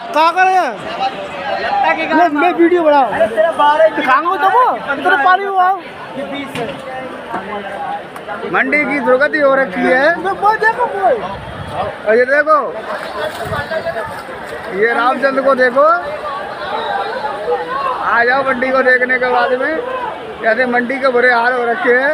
क्या करे मैं वीडियो बना दिखाऊंगा तो वो इतना पानी हुआ। मंडी की दुर्गति हो रखी है। और ये देखो, ये रामचंद्र को देखो, आ जाओ मंडी को देखने के बाद में कैसे मंडी के बुरे हाल हो रखे हैं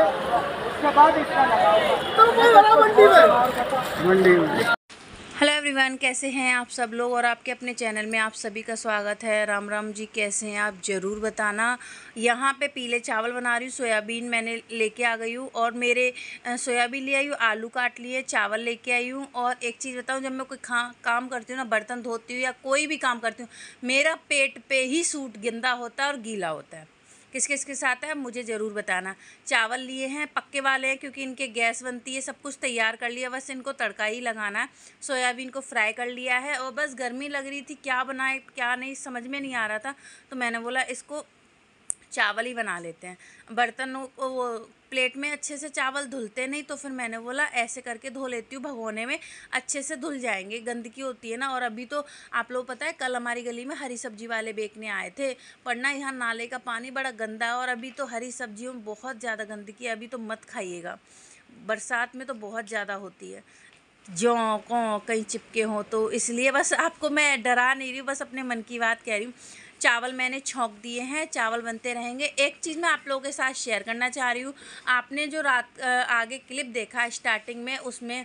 मंडी में। हेलो एवरीवन, कैसे हैं आप सब लोग और आपके अपने चैनल में आप सभी का स्वागत है। राम राम जी, कैसे हैं आप ज़रूर बताना। यहाँ पे पीले चावल बना रही हूँ, सोयाबीन मैंने लेके आ गई हूँ और मेरे सोयाबीन ले आई हूँ, आलू काट लिए, चावल लेके आई हूँ। और एक चीज़ बताऊँ, जब मैं कोई काम करती हूँ ना, बर्तन धोती हूँ या कोई भी काम करती हूँ, मेरा पेट पे ही सूट गंदा होता है और गीला होता है। किस किस के साथ है मुझे ज़रूर बताना। चावल लिए हैं, पक्के वाले हैं क्योंकि इनके गैस बनती है। सब कुछ तैयार कर लिया, बस इनको तड़का ही लगाना है। सोयाबीन को फ्राई कर लिया है और बस गर्मी लग रही थी, क्या बनाए क्या नहीं समझ में नहीं आ रहा था, तो मैंने बोला इसको चावल ही बना लेते हैं। बर्तनों को वो प्लेट में अच्छे से चावल धुलते नहीं, तो फिर मैंने बोला ऐसे करके धो लेती हूँ, भगोने में अच्छे से धुल जाएंगे। गंदगी होती है ना। और अभी तो आप लोग पता है, कल हमारी गली में हरी सब्जी वाले बेचने आए थे, पर ना यहाँ नाले का पानी बड़ा गंदा है और अभी तो हरी सब्जियों में बहुत ज़्यादा गंदगी है। अभी तो मत खाइएगा, बरसात में तो बहुत ज़्यादा होती है, जौ को कहीं चिपके हों, तो इसलिए बस आपको मैं डरा नहीं रही हूँ, बस अपने मन की बात कह रही हूँ। चावल मैंने छौंक दिए हैं, चावल बनते रहेंगे। एक चीज़ मैं आप लोगों के साथ शेयर करना चाह रही हूँ। आपने जो रात आगे क्लिप देखा स्टार्टिंग में, उसमें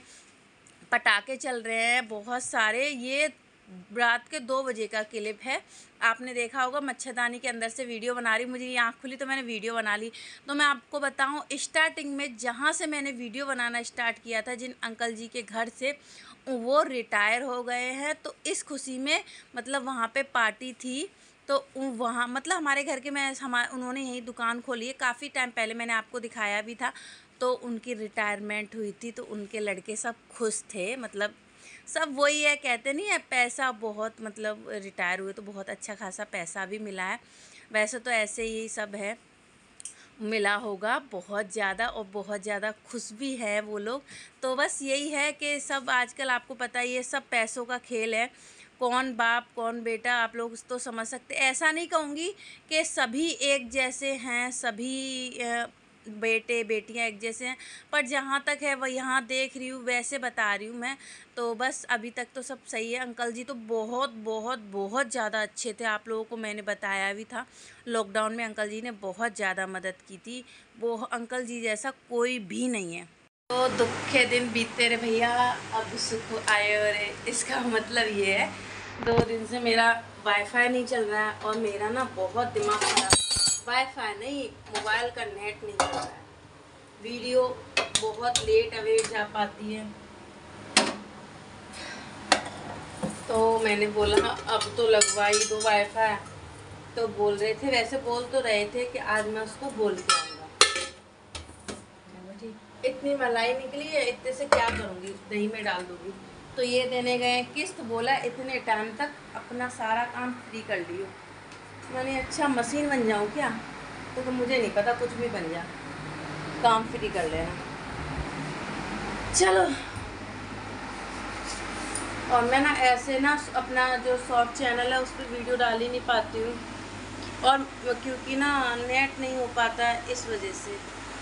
पटाखे चल रहे हैं बहुत सारे। ये रात के 2 बजे का क्लिप है, आपने देखा होगा। मच्छरदानी के अंदर से वीडियो बना रही, मुझे ये आँख खुली तो मैंने वीडियो बना ली। तो मैं आपको बताऊं, स्टार्टिंग में जहाँ से मैंने वीडियो बनाना स्टार्ट किया था, जिन अंकल जी के घर से, वो रिटायर हो गए हैं। तो इस खुशी में मतलब वहाँ पे पार्टी थी, तो वहाँ मतलब हमारे घर के उन्होंने यही दुकान खोली है। काफ़ी टाइम पहले मैंने आपको दिखाया भी था। तो उनकी रिटायरमेंट हुई थी, तो उनके लड़के सब खुश थे। मतलब सब वही है, कहते नहीं है पैसा बहुत, मतलब रिटायर हुए तो बहुत अच्छा खासा पैसा भी मिला है। वैसे तो ऐसे ही सब है, मिला होगा बहुत ज़्यादा और बहुत ज़्यादा खुश भी है वो लोग। तो बस यही है कि सब आजकल आपको पता ही है, सब पैसों का खेल है। कौन बाप कौन बेटा आप लोग तो समझ सकते। ऐसा नहीं कहूँगी कि सभी एक जैसे हैं, सभी बेटे बेटियां एक जैसे हैं, पर जहाँ तक है वह यहाँ देख रही हूँ वैसे बता रही हूँ मैं। तो बस अभी तक तो सब सही है। अंकल जी तो बहुत बहुत बहुत ज़्यादा अच्छे थे, आप लोगों को मैंने बताया भी था। लॉकडाउन में अंकल जी ने बहुत ज़्यादा मदद की थी, वो अंकल जी जैसा कोई भी नहीं है। तो दुख के दिन बीतते रहे भैया, अब सुख आए रे। इसका मतलब ये है, 2 दिन से मेरा वाईफाई नहीं चल रहा है और मेरा ना बहुत दिमाग खराब। वाईफाई नहीं, मोबाइल का नेट नहीं चल रहा है, वीडियो बहुत लेट अवेट जा पाती है। तो मैंने बोला अब तो लगवा ही दो वाईफाई। तो बोल रहे थे, वैसे बोल तो रहे थे कि आज मैं उसको बोल के आऊँगा। इतनी मलाई निकली है, इतने से क्या करूँगी, दही में डाल दूँगी। तो ये देने गए किस्त, बोला इतने टाइम तक अपना सारा काम फ्री कर लियो। मैंने अच्छा मशीन बन जाऊँ क्या? तो मुझे नहीं पता, कुछ भी बन जा, काम फ्री कर लेना। चलो, और मैं ना ऐसे ना अपना जो शॉर्ट चैनल है उस पर वीडियो डाल ही नहीं पाती हूँ, और क्योंकि ना नेट नहीं हो पाता है, इस वजह से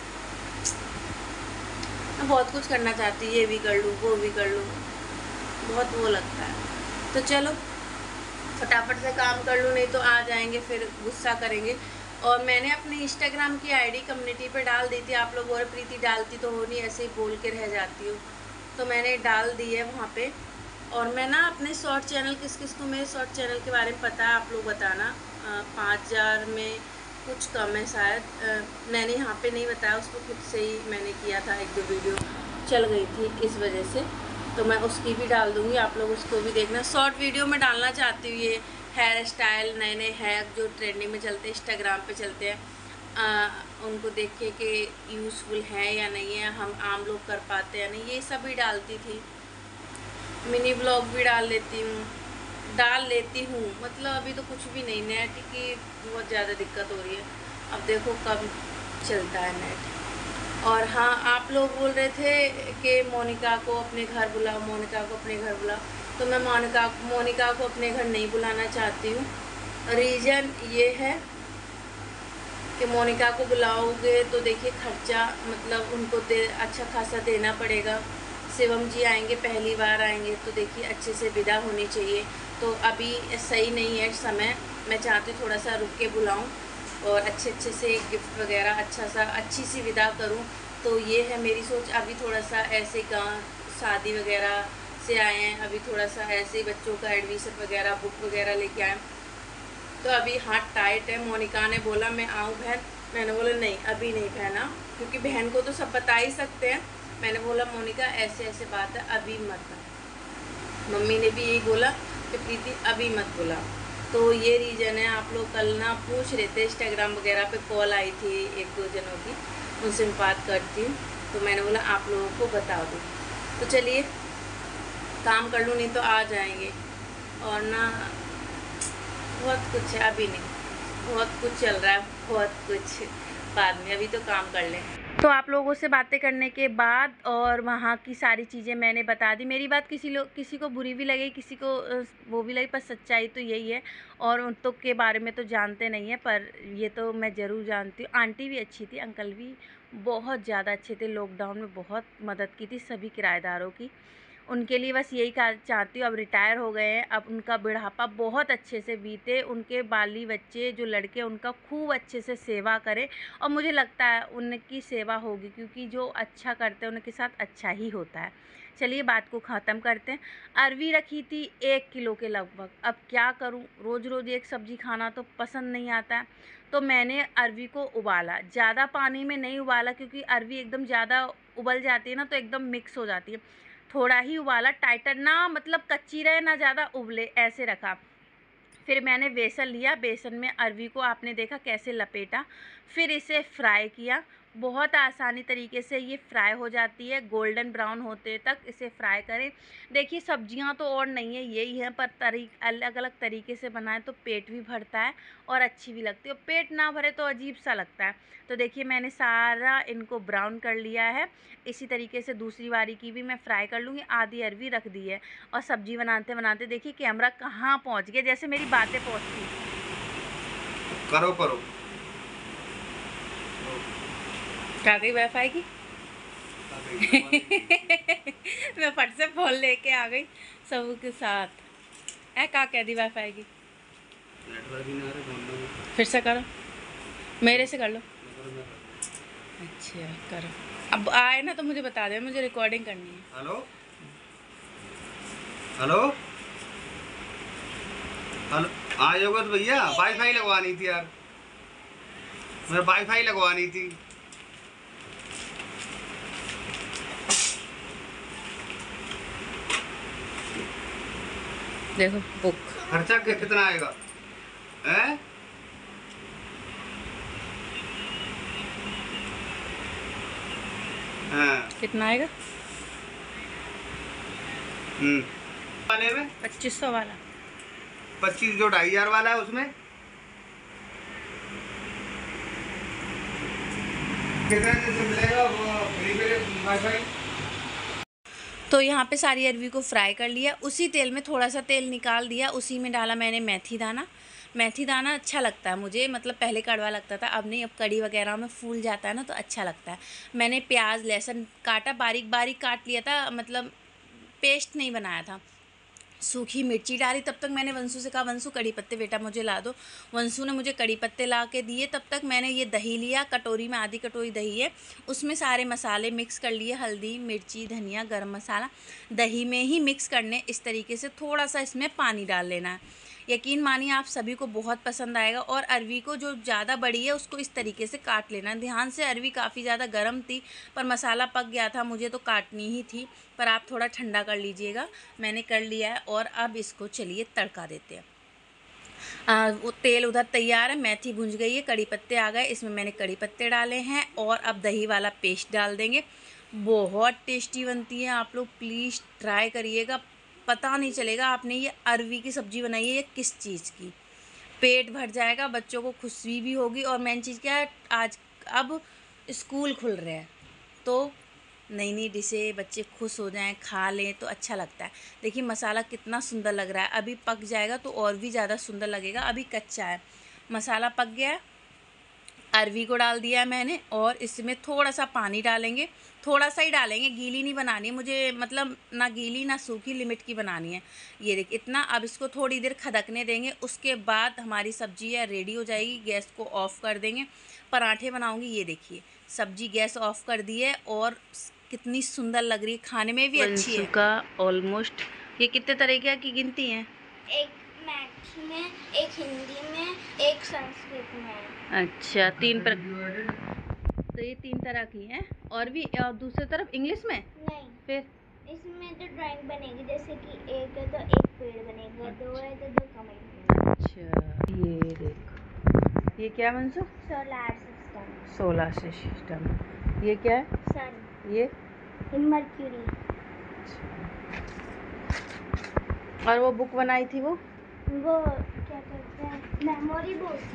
मैं बहुत कुछ करना चाहती हूँ, ये भी कर लूँ वो भी कर लूँ, बहुत वो लगता है। तो चलो फटाफट से काम कर लूँ, नहीं तो आ जाएंगे फिर गुस्सा करेंगे। और मैंने अपने इंस्टाग्राम की आईडी कम्युनिटी पे डाल दी थी, आप लोग और प्रीति डालती तो हो नहीं, ऐसे ही बोल के रह जाती हूँ, तो मैंने डाल दी है वहाँ पे। और मैं ना अपने शॉर्ट चैनल, किस किस को मेरे शॉर्ट चैनल के बारे में पता है आप लोग बताना। 5000 में कुछ कम है शायद, मैंने यहाँ पे नहीं बताया, उसको खुद से ही मैंने किया था, 1-2 वीडियो चल गई थी इस वजह से। तो मैं उसकी भी डाल दूँगी, आप लोग उसको भी देखना। शॉर्ट वीडियो में डालना चाहती हूँ, ये हेयर स्टाइल, नए नए हेयर जो ट्रेंडिंग में चलते हैं, इंस्टाग्राम पे चलते हैं, उनको देख के कि यूज़फुल है या नहीं है, हम आम लोग कर पाते हैं नहीं, ये सब भी डालती थी। मिनी ब्लॉग भी डाल लेती हूँ, मतलब अभी तो कुछ भी नहीं, नेट की बहुत ज़्यादा दिक्कत हो रही है। अब देखो कब चलता है नेट। और हाँ, आप लोग बोल रहे थे कि मोनिका को अपने घर बुलाओ, मोनिका को अपने घर बुलाओ। तो मैं मोनिका को अपने घर नहीं बुलाना चाहती हूँ। रीज़न ये है कि मोनिका को बुलाओगे तो देखिए खर्चा मतलब उनको अच्छा खासा देना पड़ेगा। शिवम जी आएंगे, पहली बार आएंगे, तो देखिए अच्छे से विदा होनी चाहिए। तो अभी सही नहीं है समय, मैं चाहती हूँ थोड़ा सा रुक के बुलाऊँ और अच्छे से गिफ्ट वगैरह अच्छी सी विदा करूँ। तो ये है मेरी सोच। अभी थोड़ा सा ऐसे गाँव शादी वगैरह से आए हैं, अभी थोड़ा सा ऐसे बच्चों का एडमिशन वगैरह बुक वगैरह लेके आए, तो अभी हाथ टाइट है। मोनिका ने बोला मैं आऊँ बहन, मैंने बोला नहीं अभी नहीं बहना, क्योंकि बहन को तो सब बता ही सकते हैं। मैंने बोला मोनिका ऐसे बात है, अभी मत। मम्मी ने भी यही बोला कि प्रीति अभी मत बुला। तो ये रीज़न है। आप लोग कल ना पूछ रहे थे, इंस्टाग्राम वगैरह पे कॉल आई थी 1-2 जनों की, उनसे मैं बात करती हूँ, तो मैंने बोला आप लोगों को बता दूँ। तो चलिए काम कर लूँ, नहीं तो आ जाएंगे। और ना बहुत कुछ है, अभी नहीं, बहुत कुछ चल रहा है, बहुत कुछ बाद में, अभी तो काम कर लें। तो आप लोगों से बातें करने के बाद और वहाँ की सारी चीज़ें मैंने बता दी। मेरी बात किसी को बुरी भी लगी, किसी को वो भी लगी, पर सच्चाई तो यही है। और उन तो के बारे में तो जानते नहीं हैं, पर ये तो मैं ज़रूर जानती हूँ। आंटी भी अच्छी थी, अंकल भी बहुत ज़्यादा अच्छे थे, लॉकडाउन में बहुत मदद की थी सभी किराएदारों की। उनके लिए बस यही चाहती हूँ, अब रिटायर हो गए हैं, अब उनका बुढ़ापा बहुत अच्छे से बीते, उनके बाली बच्चे जो लड़के उनका खूब अच्छे से सेवा करें। और मुझे लगता है उनकी सेवा होगी, क्योंकि जो अच्छा करते हैं उनके साथ अच्छा ही होता है। चलिए बात को ख़त्म करते हैं। अरवी रखी थी 1 किलो के लगभग। अब क्या करूं, रोज़ रोज़ एक सब्ज़ी खाना तो पसंद नहीं आता है। तो मैंने अरवी को उबाला, ज़्यादा पानी में नहीं उबाला, क्योंकि अरवी एकदम ज़्यादा उबल जाती है ना तो एकदम मिक्स हो जाती है। थोड़ा ही उबाला, टाइटर ना मतलब कच्ची रहे ना ज़्यादा उबले, ऐसे रखा। फिर मैंने बेसन लिया, बेसन में अरवी को आपने देखा कैसे लपेटा, फिर इसे फ्राई किया। बहुत आसानी तरीके से ये फ्राई हो जाती है, गोल्डन ब्राउन होते तक इसे फ्राई करें। देखिए सब्जियां तो और नहीं है, यही है, पर अलग अलग तरीके से बनाएं तो पेट भी भरता है और अच्छी भी लगती है। और पेट ना भरे तो अजीब सा लगता है। तो देखिए मैंने सारा इनको ब्राउन कर लिया है। इसी तरीके से दूसरी बारी की भी मैं फ्राई कर लूँगी। आधी अरवी रख दी है और सब्जी बनाते बनाते देखिए कैमरा कहाँ पहुँच गया, जैसे मेरी बातें पहुँचती। करो क्या गई वाईफाई की? मैं फट से फोन लेके आ गई सबके साथ। क्या कह दी वाईफाई की? फिर से करो, मेरे से कर लो। अच्छा करो, अब आए ना तो मुझे बता दे, मुझे रिकॉर्डिंग करनी है। हेलो हेलो हेलो, आ जाओगे तो भैया, वाईफाई लगवानी थी यार, मैं वाईफाई लगवानी थी। देखो बुक खर्चा कितना आएगा है? हाँ कितना आएगा? वाले में 2500 वाला। 25 जो 2500 वाला है उसमें कितना मिलेगा वो फ्री में वाईफाई? तो यहाँ पे सारी अरवी को फ्राई कर लिया, उसी तेल में थोड़ा सा तेल निकाल दिया, उसी में डाला मैंने मेथी दाना। मेथी दाना अच्छा लगता है मुझे, मतलब पहले कड़वा लगता था, अब नहीं, अब कड़ी वगैरह में फूल जाता है ना तो अच्छा लगता है। मैंने प्याज लहसुन काटा, बारीक बारीक काट लिया था, मतलब पेस्ट नहीं बनाया था। सूखी मिर्ची डाली, तब तक मैंने वंशु से कहा वंशु कड़ी पत्ते बेटा मुझे ला दो। वंशु ने मुझे कड़ी पत्ते ला के दिए। तब तक मैंने ये दही लिया, कटोरी में आधी कटोरी दही है, उसमें सारे मसाले मिक्स कर लिए, हल्दी मिर्ची धनिया गरम मसाला दही में ही मिक्स करने। इस तरीके से थोड़ा सा इसमें पानी डाल लेना है। यकीन मानिए आप सभी को बहुत पसंद आएगा। और अरवी को जो ज़्यादा बड़ी है उसको इस तरीके से काट लेना ध्यान से। अरवी काफ़ी ज़्यादा गर्म थी पर मसाला पक गया था, मुझे तो काटनी ही थी, पर आप थोड़ा ठंडा कर लीजिएगा। मैंने कर लिया है और अब इसको चलिए तड़का देते हैं। वो तेल उधर तैयार है, मेथी भुंज गई है, कड़ी पत्ते आ गए, इसमें मैंने कड़ी पत्ते डाले हैं और अब दही वाला पेस्ट डाल देंगे। बहुत टेस्टी बनती है, आप लोग प्लीज़ ट्राई करिएगा, पता नहीं चलेगा आपने ये अरवी की सब्ज़ी बनाई है ये किस चीज़ की। पेट भर जाएगा, बच्चों को खुशी भी होगी। और मेन चीज़ क्या है, आज अब स्कूल खुल रहे हैं तो नई नई डिशें बच्चे खुश हो जाएं, खा लें तो अच्छा लगता है। देखिए मसाला कितना सुंदर लग रहा है, अभी पक जाएगा तो और भी ज़्यादा सुंदर लगेगा। अभी कच्चा है, मसाला पक गया है। अरवी को डाल दिया है मैंने और इसमें थोड़ा सा पानी डालेंगे, थोड़ा सा ही डालेंगे, गीली नहीं बनानी है मुझे, मतलब ना गीली ना सूखी, लिमिट की बनानी है। ये देखिए इतना। अब इसको थोड़ी देर खदकने देंगे, उसके बाद हमारी सब्जी है रेडी हो जाएगी। गैस को ऑफ़ कर देंगे, पराठे बनाऊंगी। ये देखिए सब्जी गैस ऑफ़ कर दी है और कितनी सुंदर लग रही है, खाने में भी अच्छी है। का ऑलमोस्ट ये कितने तरीके की गिनती हैं? एक मैथ में, एक हिंदी में, एक संस्कृत में। अच्छा, 3 पर, तो ये 3 तरह की हैं। और भी, और दूसरी तरफ इंग्लिश में नहीं, फिर इसमें तो ड्राइंग बनेगी, जैसे कि एक है तो एक पेड़ बनेगा, 2 है तो 2 कमल। अच्छा, ये देखो, ये क्या मंसू? Solar system. Solar system. ये क्या है? सन। ये मर्क्यूरी। और वो बुक बनाई थी वो क्या कहते हैं, मेमोरी बुक।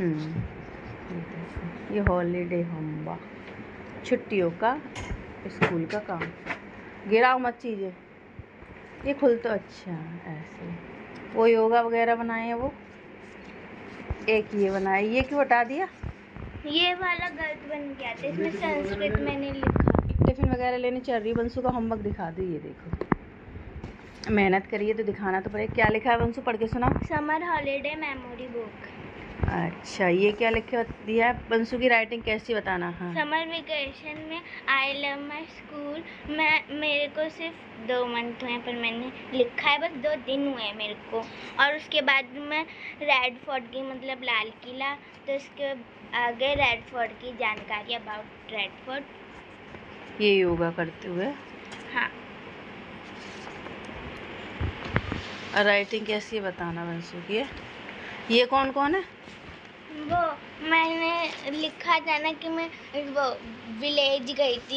ये हॉलीडे होमवर्क, छुट्टियों का स्कूल का काम। गिराओ मत चीज़ें, ये खुल तो अच्छा ऐसे। वो योगा वगैरह बनाए हैं वो। एक ये बनाया, ये क्यों हटा दिया? ये वाला गलत बन गया था, इसमें संस्कृत मैंने लिखा। टिफिन वगैरह लेने चल रही है। बंसू का होमवर्क दिखा दो। ये देखो, मेहनत करिए तो दिखाना तो पड़ेगा। क्या लिखा है बंसू, पढ़ के सुना। Summer holiday memory book. अच्छा, ये क्या लिखे दिया है? बंसू की राइटिंग कैसी बताना। हाँ, समर वेकेशन में आई लव माई स्कूल। मेरे को सिर्फ 2 मंथ हुए पर मैंने लिखा है, बस 2 दिन हुए हैं मेरे को। और उसके बाद मैं रेड फोर्ट की, मतलब लाल किला, तो उसके आगे रेड फोर्ट की जानकारी अबाउट रेड फोर्ट। ये योगा करते हुए। हाँ। और राइटिंग कैसी है बताना बंसू की। ये कौन कौन है? वो मैंने लिखा था ना कि मैं वो विलेज गई थी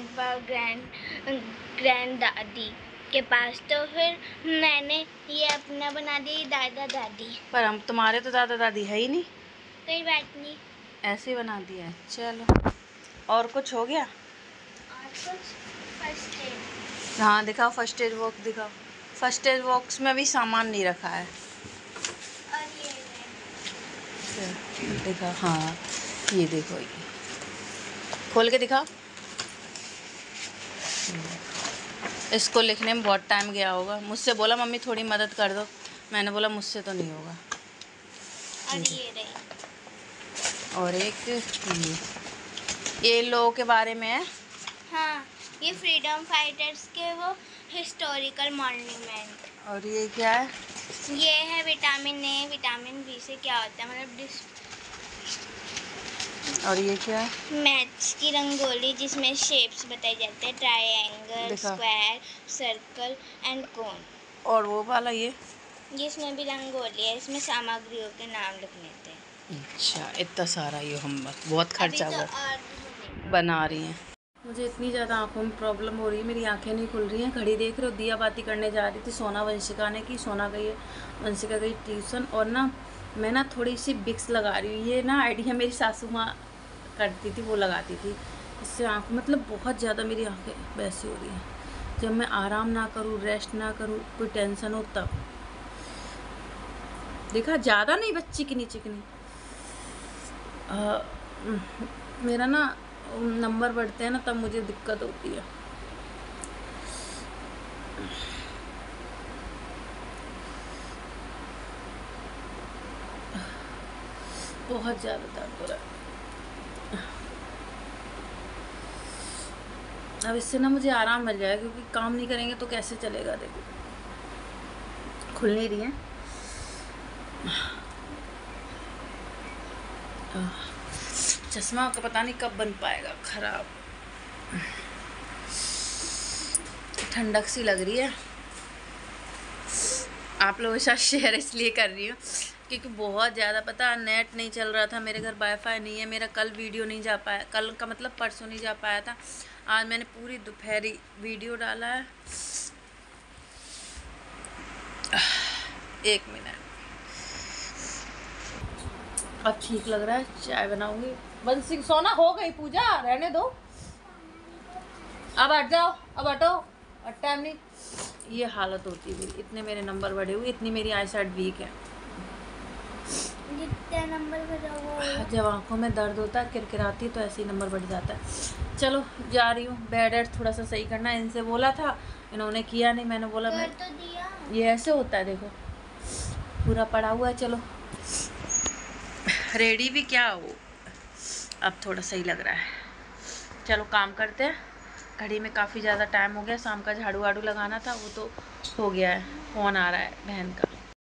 ग्रैंड दादी के पास, तो फिर मैंने ये अपना बना दिया, दादा दादी। पर हम तुम्हारे तो दादा दादी है ही नहीं। कोई बात नहीं, ऐसे ही बना दिया है। चलो, और कुछ हो गया? और कुछ फर्स्ट एड। हाँ दिखाओ, फर्स्ट एड बॉक्स दिखाओ। फर्स्ट एड बॉक्स में भी सामान नहीं रखा है। और ये दिखा, हाँ ये देखो, ये खोल के दिखा। इसको लिखने में बहुत टाइम गया होगा। मुझसे बोला मम्मी थोड़ी मदद कर दो, मैंने बोला मुझसे तो नहीं होगा। और ये रही। और एक ये लोगों के बारे में है। हाँ, ये फ्रीडम फाइटर्स के वो हिस्टोरिकल मॉन्यूमेंट। और ये क्या है? ये है विटामिन ए, विटामिन बी से क्या होता है, मतलब और ये क्या है? मैथ्स की रंगोली, जिसमें शेप्स बताए जाते हैं, triangle, square, circle and cone. और वो वाला ये इसमें भी रंगोली है, इसमें सामग्रियों के नाम लिखने थे। अच्छा, इतना सारा ये होमवर्क, बहुत खर्चा तो हुआ बना रही हैं। मुझे इतनी ज़्यादा आँखों में प्रॉब्लम हो रही है, मेरी आंखें नहीं खुल रही हैं। घड़ी देख रहे हो, दिया बाती करने जा रही थी। सोना वंशिका ने की, सोना गई है, वंशिका गई ट्यूशन। और ना मैं ना थोड़ी सी विक्स लगा रही हूँ। ये ना आइडिया मेरी सासू माँ करती थी, वो लगाती थी। इससे आँख, मतलब बहुत ज़्यादा मेरी आँखें वैसी हो रही हैं। जब मैं आराम ना करूँ, रेस्ट ना करूँ, कोई टेंशन हो तब। देखा, ज़्यादा नहीं, बस चिकनी चिकनी। मेरा ना नंबर बढ़ते हैं ना, तब मुझे दिक्कत होती है। बहुत ज़्यादा दर्द हो रहा है। अब इससे ना मुझे आराम मिल जाएगा, क्योंकि काम नहीं करेंगे तो कैसे चलेगा। देखो खुल नहीं रही है। चश्मा का पता नहीं कब बन पाएगा, खराब। ठंडक सी लग रही है। आप लोगों के साथ शेयर इसलिए कर रही हूँ क्योंकि बहुत ज़्यादा, पता, नेट नहीं चल रहा था मेरे घर, वाईफाई नहीं है मेरा। कल वीडियो नहीं जा पाया, कल का मतलब परसों नहीं जा पाया था। आज मैंने पूरी दोपहरी वीडियो डाला है। 1 मिनट। अब ठीक लग रहा है, चाय बनाऊंगी। बंसी, सोना हो गई पूजा, रहने दो। अब हट जाओ, अब हटो, और टाइम नहीं। ये हालत होती है मेरी, इतने मेरे नंबर बढ़े हुए, इतनी मेरी आई साइड वीक है। जितने नंबर बढ़ा वो जब आंखों में दर्द होता है, किरकिराती, तो ऐसे ही नंबर बढ़ जाता है। चलो जा रही हूँ, बेड एड थोड़ा सा सही करना, इनसे बोला था, इन्होंने किया नहीं, मैंने बोला मैं तो दिया। ये ऐसे होता है, देखो पूरा पड़ा हुआ है। चलो रेडी भी क्या हो, अब थोड़ा सही लग रहा है। चलो काम करते हैं, घड़ी में काफ़ी ज़्यादा टाइम हो गया, शाम का झाड़ू वाड़ू लगाना था वो तो हो गया है। फ़ोन आ रहा है बहन का।